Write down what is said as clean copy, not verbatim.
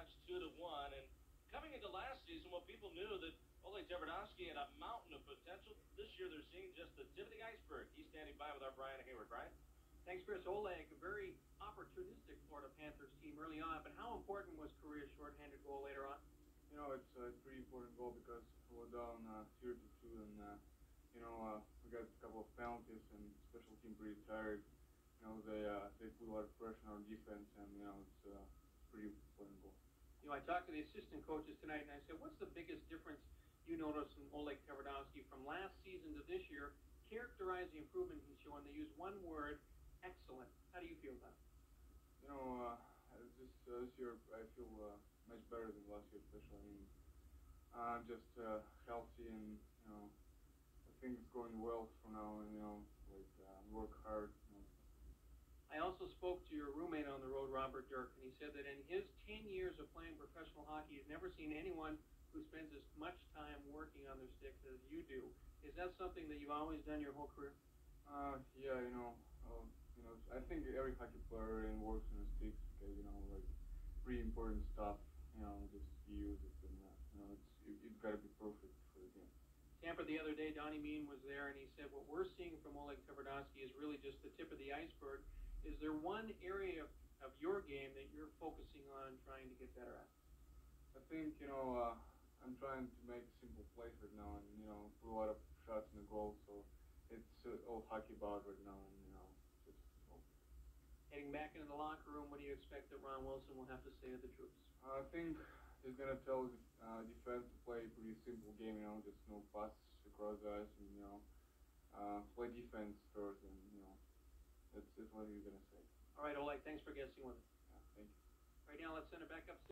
Canucks 2-1. And coming into last season, well, people knew that Oleg Tverdovsky had a mountain of potential. This year, they're seeing just the tip of the iceberg. He's standing by with our Brian Hayward. Brian? Thanks, Chris. Oleg, a very opportunistic Florida Panthers team early on, but how important was Korea's shorthanded goal later on? You know, it's a pretty important goal because we're down 0-2, and we got a couple of penalties, and special team pretty tired. You know, they put a lot of pressure on defense, and it's a pretty important goal. You know, I talked to the assistant coaches tonight, and I said, what's the biggest difference you noticed in Oleg Tverdovsky from last season to this year? Characterize the improvement he's showing. They use one word: excellent. How do you feel about it? You know, this year I feel much better than last year, especially. I mean, I'm just healthy, and I think it's going well for now. And work hard. I also spoke to your roommate on the road, Robert Dirk, and he said that in his 10 years of playing professional hockey, he's never seen anyone who spends as much time working on their sticks as you do. Is that something that you've always done your whole career? Yeah, I think every hockey player works on his sticks because pretty important stuff. Just use it, and it's got to be perfect for the game. Tampa the other day, Donnie Mean was there, and he said what we're seeing from Oleg Tverdovsky is really just the tip of the iceberg. Is there one area of your game that you're focusing on trying to get better at? I think, I'm trying to make simple plays right now, and, put a lot of shots in the goal, so it's all hockey about right now, and, just Heading back into the locker room, what do you expect that Ron Wilson will have to say to the troops? I think he's going to tell the defense to play a pretty simple game, just no passes across the ice, and, play defense first, and, that's what he's going to say. All right, Oleg, thanks for guessing with us. Yeah, thank you. Right now, let's send it back up.